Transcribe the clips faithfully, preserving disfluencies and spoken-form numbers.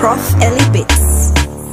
Prof Ellie Beats.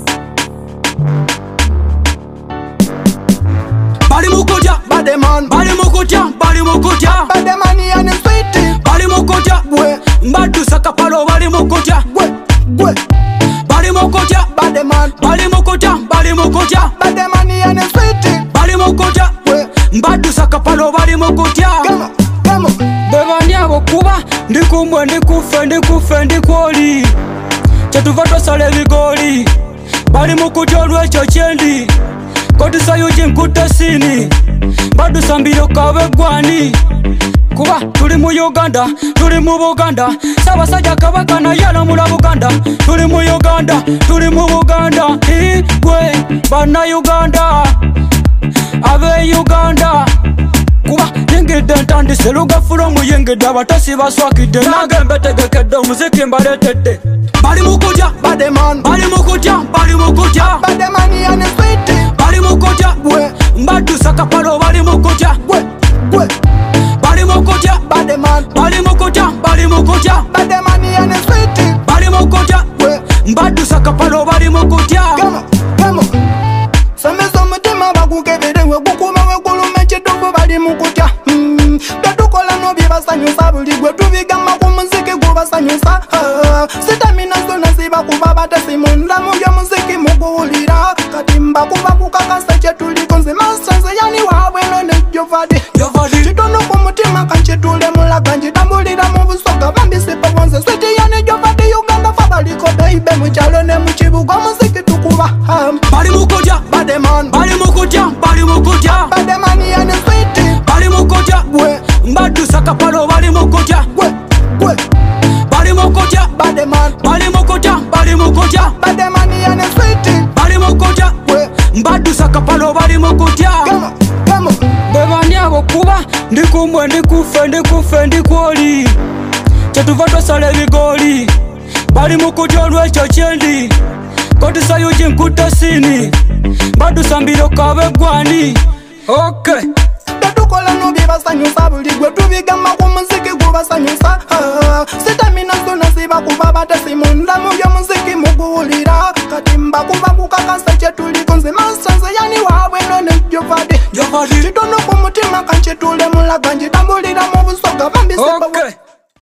Bali mukoja, bade man, bali mukoja, bali mukoja, bade mani ane sweetie, bali mukoja, we, mbadu sakapalo bali mukoja, we, we, bali mukoja, bade man, bali mukoja, bali mukoja, bade mani ane sweetie, bali mukoja, we, mbadu sakapalo bali mukoja. Come on, come on. Bebani abo kuba ndikumwe ndikufe ndikufe ndikwoli chetuva twasala ebigoli bali mukuti olwekyo kyendi kodisa yuji nkute sini badusambire kabe gwani kuba tuli mu Uganda tuli mu Buganda Ssaabasajja Kabaka naye alamula Buganda tuli mu Uganda tuli mu Buganda igwe bana Uganda abe Uganda kuba yengedde ntandise lugafulo muyengedde abatasi baswakidde nange mbetegekedde omuziki mbaletedde bali mukuja Bade man, bali mukuja bali mukuja bade mani ane sweetie, bali mukuja we, mbaddu sakapalo bali mukuja we, we, bali mukuja bade man, bali mukuja bali mukuja bade mani ane sweetie, bali mukuja we, mbaddu sakapalo bali mukuja. come on, come on. Somesa omutima bagukebere we gukuma we gulume kitufu bali mukutya mm. Byetukola no byebasanyusa buli gwe tubigamba ku muziki gubasanyusa uh. Sitamina zona ziba kuba batesi munda mu by'omuziki muguwulira kati mbakuba kukakasa kyetuliko nze masanze yani waabwe no nejjovadi kitono ku mutima kankitule mulaga njitambulira mu busoga bambisipa bonze switi yani jovadi Uganda fa baliko beibe mu kyalo ne mu kibuga omuziki tukuba um. Bali mukuja Bade man, bali mukuja bali mukuja bade mani ane sweetie, bali mukuja we, mbaddu sakapalo bali mukuja we, we, bali mukuja bade man, bali mukuja bali mukuja bade mani ane sweetie, bali mukuja we, mbaddu sakapalo bali mukuja. come on, come on. Bebani abo kuba ndikumwe ndikufe ndikufe ndikwoli kyetuva twasala ebigoli bali mukuja olwekyo kyendi kodisa yuji nkute sini badusambire kabe gwani okay. Byetukola no byebasanyusa buli gwe tubigamba ku muziki gubasanyusa uh. Sitamina zona ziba kuba batesi munda mu by'omuziki muguwulira kati mbakuba kukakasa kyetuliko nze masanze yani waabwe no nejjovadi kitono ku mutima kankitule mulaga njitambulira mu busoga bambisipa Okay.